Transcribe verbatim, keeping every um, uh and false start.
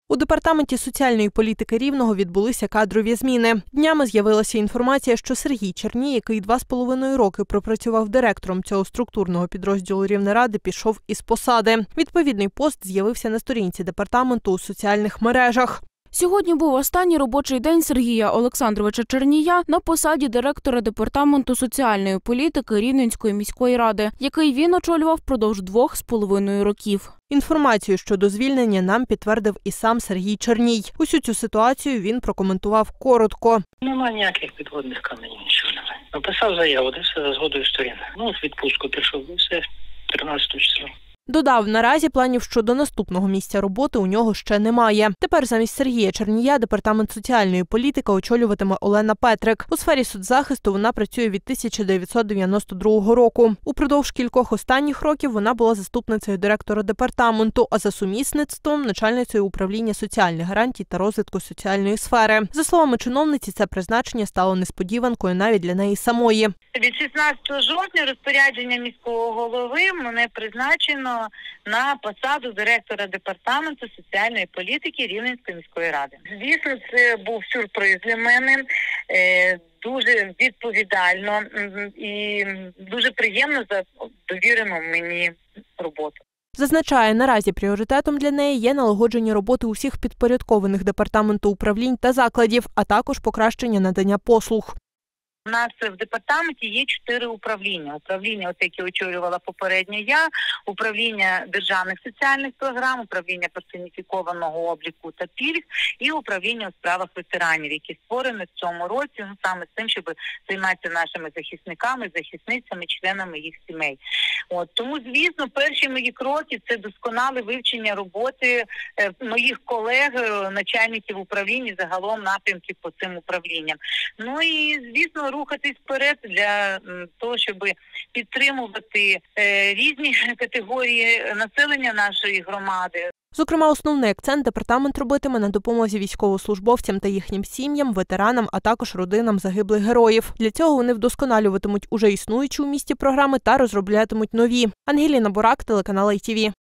У департаменті соціальної політики Рівного відбулися кадрові зміни. Днями з'явилася інформація, що Сергій Черній, який два з половиною роки пропрацював директором цього структурного підрозділу Рівнеради, пішов із посади. Відповідний пост з'явився на сторінці департаменту у соціальних мережах. Сьогодні був останній робочий день Сергія Олександровича Чернія на посаді директора департаменту соціальної політики Рівненської міської ради, який він очолював впродовж двох з половиною років. Інформацію щодо звільнення нам підтвердив і сам Сергій Черній. Усю цю ситуацію він прокоментував коротко. Немає ніяких підводних каменів, нічого немає. Написав заяву, де все за згодою сторін. Ну, з відпустку пішов, все, тринадцятого числа. Додав, наразі планів щодо наступного місця роботи у нього ще немає. Тепер замість Сергія Чернія департамент соціальної політики очолюватиме Олена Петрик. У сфері соцзахисту вона працює від тисяча дев'ятсот дев'яносто другого року. Упродовж кількох останніх років вона була заступницею директора департаменту, а за сумісництвом – начальницею управління соціальних гарантій та розвитку соціальної сфери. За словами чиновниці, це призначення стало несподіванкою навіть для неї самої. Від шістнадцятого жовтня розпорядження міського голови мене призначено на посаду директора департаменту соціальної політики Рівненської міської ради. Звісно, це був сюрприз для мене, дуже відповідально і дуже приємно за довірену мені роботу. Зазначає, наразі пріоритетом для неї є налагодження роботи усіх підпорядкованих департаменту управлінь та закладів, а також покращення надання послуг. У нас в департаменті є чотири управління. Управління, от яке очолювала попередньо я, управління державних соціальних програм, управління персоніфікованого обліку та пільг і управління у справах ветеранів, які створені в цьому році, ну, саме з тим, щоб займатися нашими захисниками, захисницями, членами їх сімей. От, тому, звісно, перші мої кроки – це досконале вивчення роботи е, моїх колег, начальників управління, загалом напрямків по цим управлінням. Ну і, звісно, рухатись вперед для того, щоб підтримувати е, різні категорії населення нашої громади. Зокрема, основний акцент департамент робитиме на допомозі військовослужбовцям та їхнім сім'ям, ветеранам, а також родинам загиблих героїв. Для цього вони вдосконалюватимуть уже існуючі у місті програми та розроблятимуть нові. Ангеліна Бурак, телеканал ай ті ві.